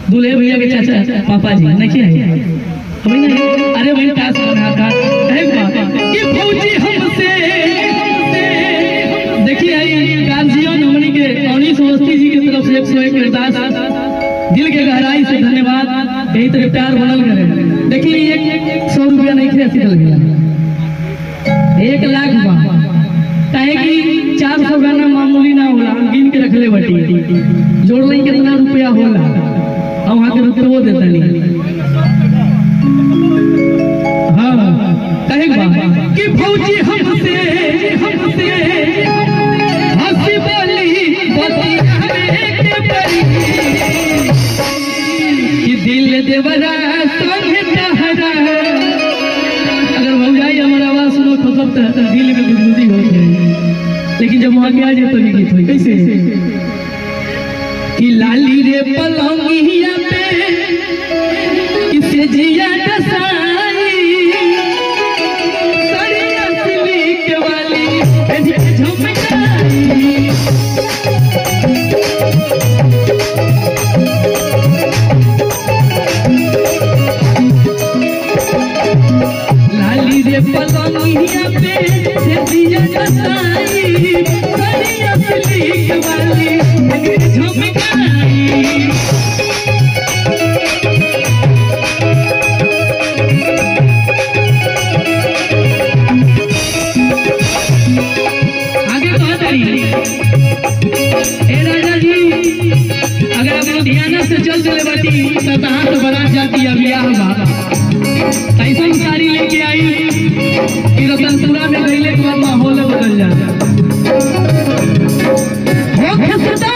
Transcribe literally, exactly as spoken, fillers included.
दूल्हे भैया के चाचा पापा जी नहीं है अभी नहीं। अरे भाई टास्क बना था कि फौजी हमसे देखिए गार्जियन हमनी के अनीस अवस्थी जी की तरफ से एक सौ एक अरदास दिल के गहराई से धन्यवाद। यही तरह प्यार बनल करे। देखिए एक सौ रुपया नहीं खे चल गया एक लाख बा काहे कि चार सौ गाना मामूली ना होला। हम गिन के रखले बटी जोड़ लें कितना रुपया होला और वहाँ के रुपये वो देता नहीं। हाँ कहे कि फौजी हमसे हमसे हंसी बोली कि दिल देवरा संग तहरा। अगर भौजाई हमारा आवाज सुनो तो सब दिल में गुदगुदी हो जाए, लेकिन जब वहां आ जाए तो नहीं गीत हो कैसे कि लाली रे पलंगिया पे किसे जिया दसाई सारी असली के वाली झुमकाई। लाली रे पलंगिया पे से जिया दसाई सारी असली के वाली झुमकाई। आगे बात आई ए राजा जी अगर आप लुधियाना से चल चले बाटी तो तहां से बारात जाती है ब्याह बा ऐसा साड़ी लेके आई कि रतनपुरा में गईले के बाद माहौल बदल जाता।